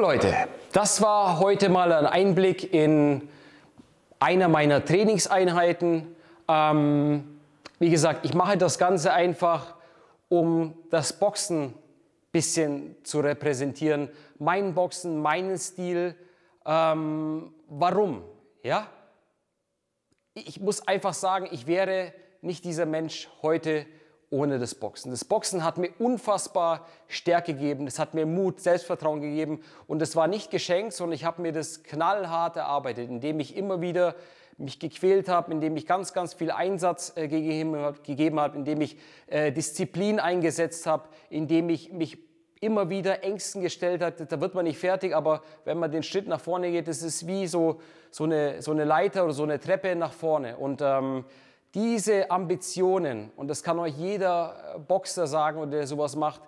Leute, das war heute mal ein Einblick in einer meiner Trainingseinheiten. Wie gesagt, ich mache das Ganze einfach, um das Boxen ein bisschen zu repräsentieren. Mein Boxen, meinen Stil. Warum? Ja? Ich muss einfach sagen, ich wäre nicht dieser Mensch heute ohne das Boxen. Das Boxen hat mir unfassbar Stärke gegeben, es hat mir Mut, Selbstvertrauen gegeben und es war nicht geschenkt, sondern ich habe mir das knallhart erarbeitet, indem ich immer wieder mich gequält habe, indem ich ganz, ganz viel Einsatz gegeben habe, indem ich Disziplin eingesetzt habe, indem ich mich immer wieder Ängsten gestellt habe. Da wird man nicht fertig, aber wenn man den Schritt nach vorne geht, das ist wie so eine Leiter oder so eine Treppe nach vorne. Und diese Ambitionen, und das kann euch jeder Boxer sagen, der sowas macht,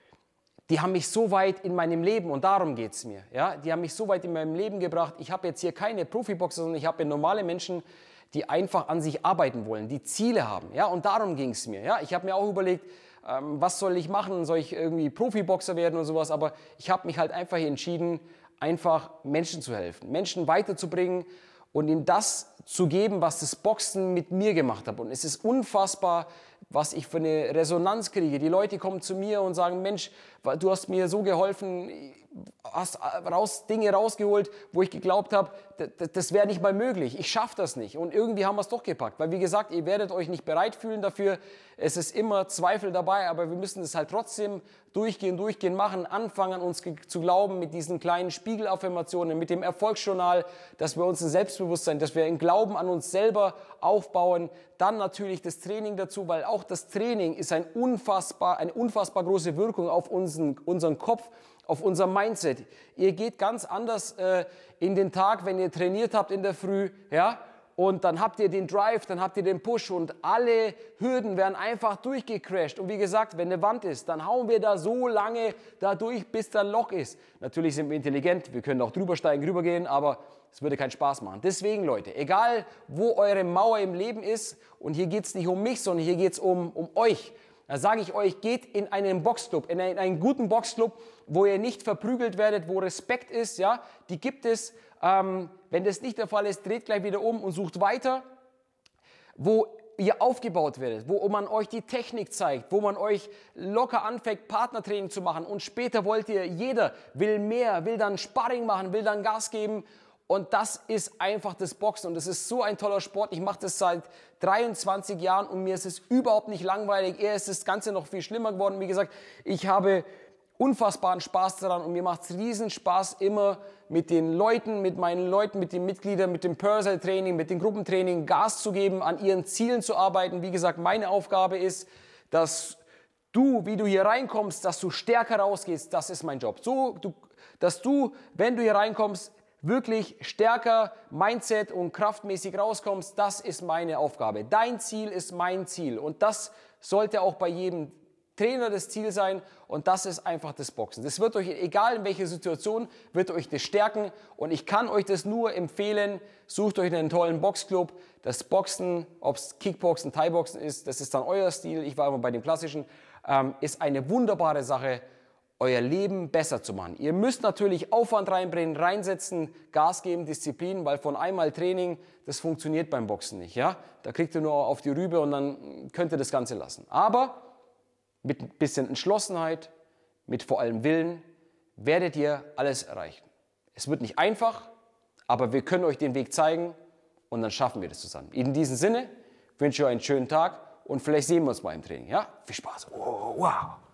die haben mich so weit in meinem Leben, und darum geht es mir, ja? Die haben mich so weit in meinem Leben gebracht. Ich habe jetzt hier keine Profiboxer, sondern ich habe normale Menschen, die einfach an sich arbeiten wollen, die Ziele haben. Ja? Und darum ging es mir. Ja? Ich habe mir auch überlegt, was soll ich machen? Soll ich irgendwie Profiboxer werden oder sowas? Aber ich habe mich halt einfach entschieden, einfach Menschen zu helfen, Menschen weiterzubringen und ihnen das zu geben, was das Boxen mit mir gemacht hat. Und es ist unfassbar, was ich für eine Resonanz kriege. Die Leute kommen zu mir und sagen, Mensch, du hast mir so geholfen, hast Dinge rausgeholt, wo ich geglaubt habe, das wäre nicht mal möglich. Ich schaffe das nicht. Und irgendwie haben wir es doch gepackt. Weil wie gesagt, ihr werdet euch nicht bereit fühlen dafür. Es ist immer Zweifel dabei, aber wir müssen es halt trotzdem durchgehen machen, anfangen an uns zu glauben mit diesen kleinen Spiegelaffirmationen, mit dem Erfolgsjournal, dass wir uns ein Selbstbewusstsein, dass wir einen Glauben an uns selber aufbauen. Dann natürlich das Training dazu, weil auch das Training ist eine unfassbar große Wirkung auf unseren Kopf, auf unser Mindset. Ihr geht ganz anders in den Tag, wenn ihr trainiert habt in der Früh, ja, und dann habt ihr den Drive, dann habt ihr den Push und alle Hürden werden einfach durchgecrashed. Und wie gesagt, wenn eine Wand ist, dann hauen wir da so lange da durch, bis da ein Loch ist. Natürlich sind wir intelligent, wir können auch drüber steigen, rübergehen, aber es würde keinen Spaß machen. Deswegen, Leute, egal wo eure Mauer im Leben ist, und hier geht es nicht um mich, sondern hier geht es um euch. Da sage ich euch, geht in einen Boxclub, in einen guten Boxclub, wo ihr nicht verprügelt werdet, wo Respekt ist, ja, die gibt es. Wenn das nicht der Fall ist, dreht gleich wieder um und sucht weiter, wo ihr aufgebaut werdet, wo man euch die Technik zeigt, wo man euch locker anfängt, Partnertraining zu machen und später jeder will mehr, will dann Sparring machen, will dann Gas geben. Und das ist einfach das Boxen und das ist so ein toller Sport. Ich mache das seit 23 Jahren und mir ist es überhaupt nicht langweilig. Eher ist das Ganze noch viel schlimmer geworden. Wie gesagt, ich habe unfassbaren Spaß daran und mir macht es riesen Spaß, immer mit den Leuten, mit meinen Leuten, mit den Mitgliedern, mit dem Personal Training, mit dem Gruppentraining Gas zu geben, an ihren Zielen zu arbeiten. Wie gesagt, meine Aufgabe ist, dass du, wie du hier reinkommst, dass du stärker rausgehst. Das ist mein Job. Dass du, wenn du hier reinkommst, wirklich stärker Mindset und kraftmäßig rauskommst, das ist meine Aufgabe. Dein Ziel ist mein Ziel und das sollte auch bei jedem Trainer das Ziel sein und das ist einfach das Boxen. Das wird euch, egal in welcher Situation, wird euch das stärken und ich kann euch das nur empfehlen, sucht euch einen tollen Boxclub. Das Boxen, ob es Kickboxen, Thai-Boxen ist, das ist dann euer Stil, ich war immer bei den klassischen, ist eine wunderbare Sache, euer Leben besser zu machen. Ihr müsst natürlich Aufwand reinbringen, reinsetzen, Gas geben, Disziplin, weil von einmal Training, das funktioniert beim Boxen nicht. Ja? Da kriegt ihr nur auf die Rübe und dann könnt ihr das Ganze lassen. Aber mit ein bisschen Entschlossenheit, mit vor allem Willen, werdet ihr alles erreichen. Es wird nicht einfach, aber wir können euch den Weg zeigen und dann schaffen wir das zusammen. In diesem Sinne wünsche ich euch einen schönen Tag und vielleicht sehen wir uns mal im Training. Ja? Viel Spaß. Oh, wow.